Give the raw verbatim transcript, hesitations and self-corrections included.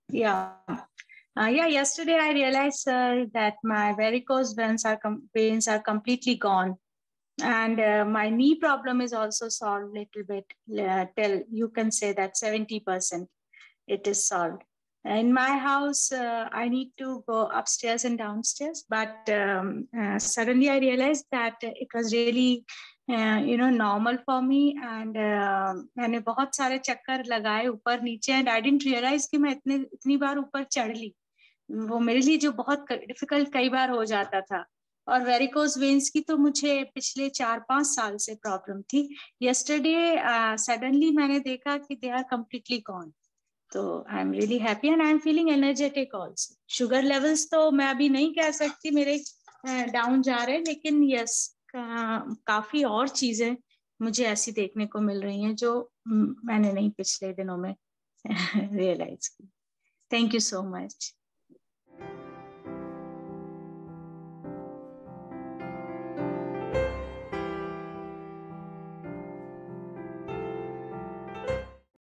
Yeah. Uh, yeah, yesterday I realized uh, that my varicose veins are com- veins are completely gone, and uh, my knee problem is also solved little bit. Uh, till you can say that seventy percent it is solved. In my house, uh, I need to go upstairs and downstairs, but um, uh, suddenly I realized that it was really uh, you know normal for me, and uh, मैंने बहुत सारे चक्कर लगाए ऊपर नीचे, and I didn't realize कि मैं इतने इतनी बार ऊपर चढ़ ली. वो मेरे लिए जो बहुत डिफिकल्ट कई बार हो जाता था. और वेरिकोज वेन्स की तो मुझे पिछले चार पांच साल से प्रॉब्लम थी. यस्टरडे सडनली मैंने देखा कि दे आर कम्प्लीटली गॉन. तो I am really happy and I am feeling energetic also. Sugar levels तो मैं अभी नहीं कह सकती मेरे डाउन जा रहे हैं, लेकिन यस काफी और चीजें मुझे ऐसी देखने को मिल रही हैं जो मैंने नहीं पिछले दिनों में रियलाइज की. Thank you so much.